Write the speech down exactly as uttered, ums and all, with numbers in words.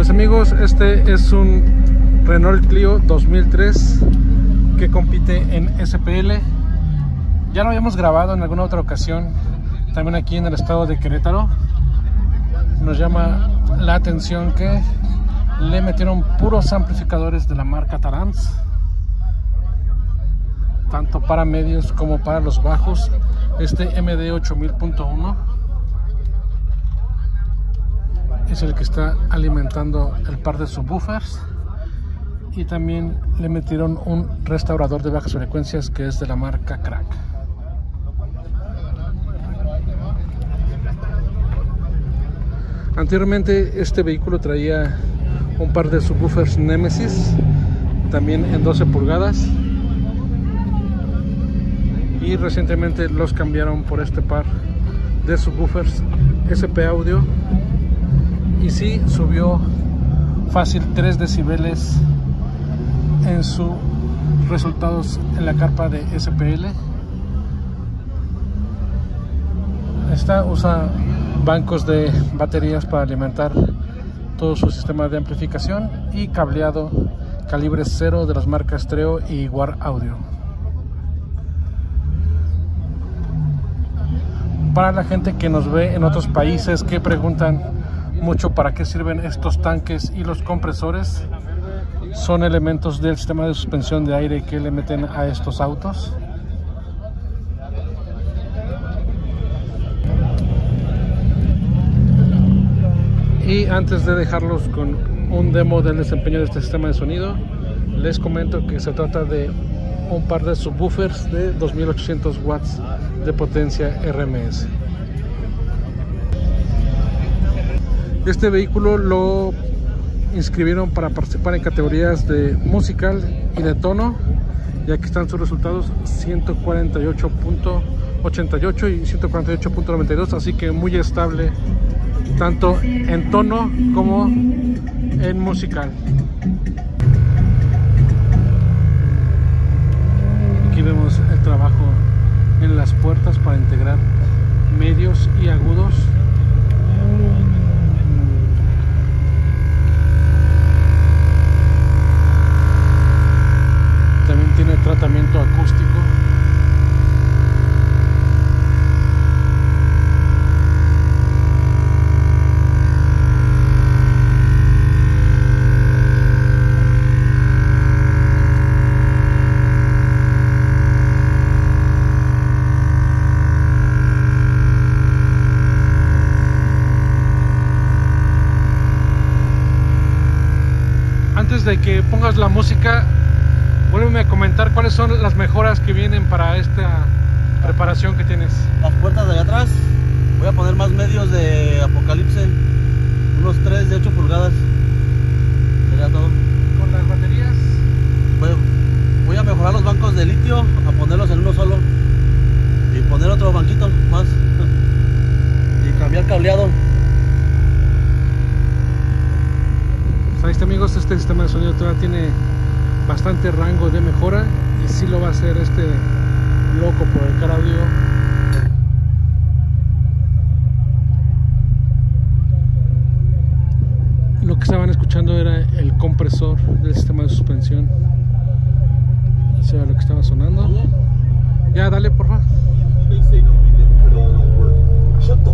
Pues amigos, este es un Renault Clio dos mil tres que compite en S P L. Ya lo habíamos grabado en alguna otra ocasión, también aquí en el estado de Querétaro. Nos llama la atención que le metieron puros amplificadores de la marca Taramps, tanto para medios como para los bajos. Este M D ocho mil punto uno es el que está alimentando el par de subwoofers, y también le metieron un restaurador de bajas frecuencias que es de la marca Crack. Anteriormente este vehículo traía un par de subwoofers Nemesis, también en doce pulgadas, y recientemente los cambiaron por este par de subwoofers S P Audio, y sí subió fácil tres decibeles en sus resultados en la carpa de S P L. Esta usa bancos de baterías para alimentar todo su sistema de amplificación y cableado calibre cero de las marcas Treo y War Audio. Para la gente que nos ve en otros países que preguntan mucho para qué sirven estos tanques y los compresores, son elementos del sistema de suspensión de aire que le meten a estos autos. Y antes de dejarlos con un demo del desempeño de este sistema de sonido, les comento que se trata de un par de subwoofers de dos mil ochocientos watts de potencia R M S. Este vehículo lo inscribieron para participar en categorías de musical y de tono, y aquí están sus resultados: ciento cuarenta y ocho punto ochenta y ocho y ciento cuarenta y ocho punto noventa y dos, así que muy estable tanto en tono como en musical. Aquí vemos el trabajo en las puertas para integrar medios y agudos. También tiene tratamiento acústico. Antes de que pongas la música, vuélveme a comentar cuáles son las mejoras que vienen para esta preparación que tienes. Las puertas de allá atrás, voy a poner más medios de Apocalipse, unos tres de ocho pulgadas. Sería todo. Con las baterías, Voy, voy a mejorar los bancos de litio, a ponerlos en uno solo, y poner otro banquito más, y cambiar cableado. Ahí está amigos, este sistema de sonido todavía tiene bastante rango de mejora, y sí lo va a hacer este loco por el Car Audio. Lo que estaban escuchando era el compresor del sistema de suspensión. Eso era lo que estaba sonando. Ya, dale por favor.